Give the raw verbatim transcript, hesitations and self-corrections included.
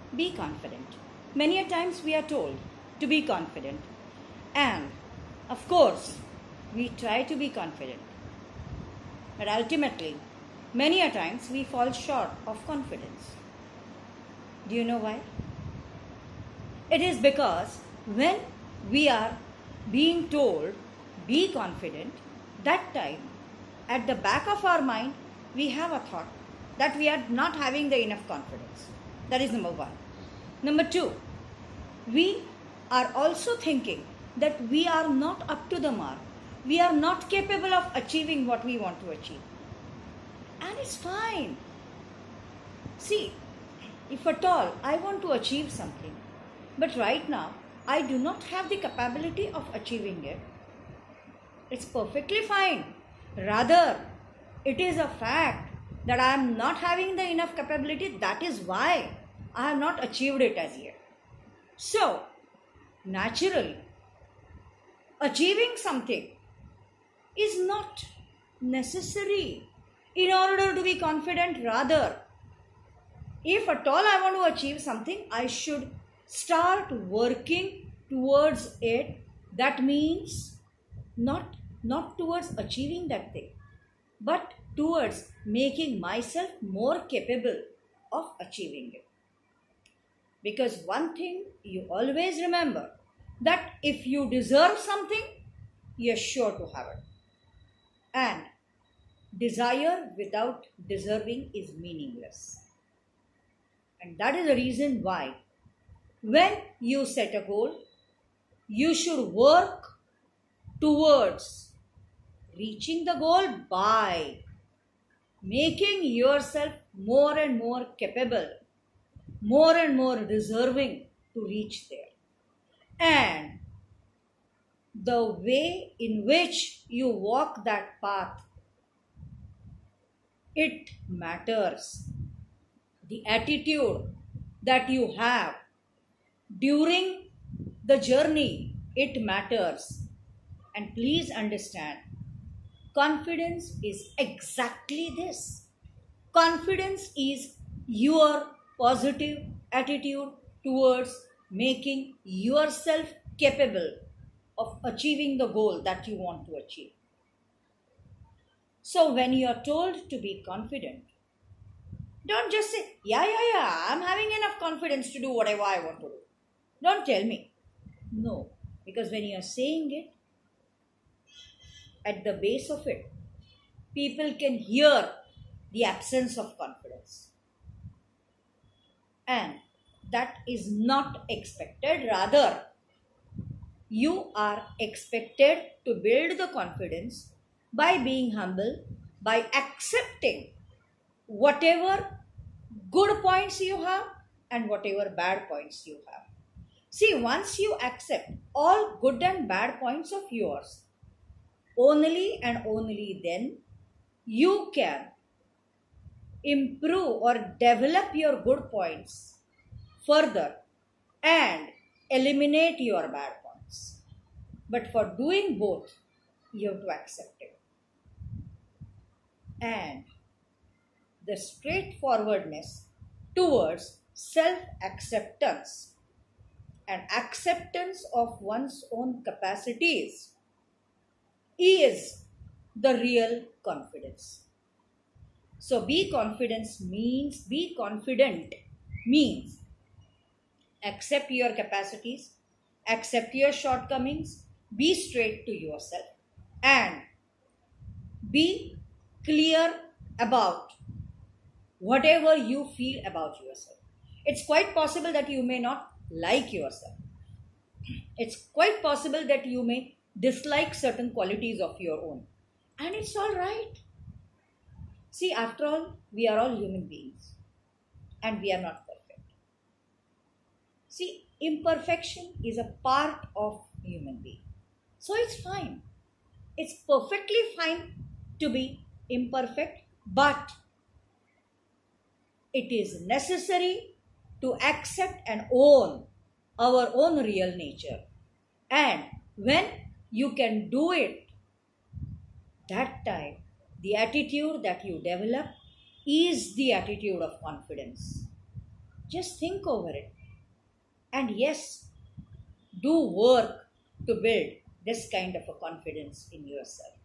Be confident. Many a times we are told to be confident. And of course, we try to be confident. But ultimately, many a times we fall short of confidence. Do you know why? It is because when we are being told, be confident, that time, at the back of our mind, we have a thought that we are not having the enough confidence. That is number one. Number two, we are also thinking that we are not up to the mark. We are not capable of achieving what we want to achieve. And it's fine. See, if at all I want to achieve something, but right now I do not have the capability of achieving it, it's perfectly fine. Rather, it is a fact that I am not having the enough capability. That is why I have not achieved it as yet. So, naturally, achieving something is not necessary in order to be confident. Rather, if at all I want to achieve something, I should start working towards it. That means not, not towards achieving that thing, but towards making myself more capable of achieving it. Because one thing you always remember, that if you deserve something, you're sure to have it. And desire without deserving is meaningless. And that is the reason why when you set a goal, you should work towards reaching the goal by making yourself more and more capable, more and more deserving to reach there. And the way in which you walk that path, it matters. The attitude that you have during the journey, it matters. And please understand, confidence is exactly this. Confidence is your positive attitude towards making yourself capable of achieving the goal that you want to achieve. So when you are told to be confident, don't just say, yeah, yeah, yeah, I'm having enough confidence to do whatever I want to do. Don't tell me. No, because when you are saying it, at the base of it, people can hear the absence of confidence. And that is not expected. Rather, you are expected to build the confidence by being humble, by accepting whatever good points you have and whatever bad points you have. See, once you accept all good and bad points of yours, only and only then you can improve or develop your good points further and eliminate your bad points. But for doing both, you have to accept it. And the straightforwardness towards self-acceptance and acceptance of one's own capacities is the real confidence. So be confidence means, be confident means accept your capacities, accept your shortcomings, be straight to yourself, and be clear about whatever you feel about yourself. It's quite possible that you may not like yourself. It's quite possible that you may dislike certain qualities of your own. And it's all right. See, after all, we are all human beings. And we are not perfect. See, imperfection is a part of human being. So it's fine. It's perfectly fine to be imperfect, but it is necessary to accept and own our own real nature. And when you can do it, that time the attitude that you develop is the attitude of confidence. Just think over it. And yes, do work to build this kind of a confidence in yourself.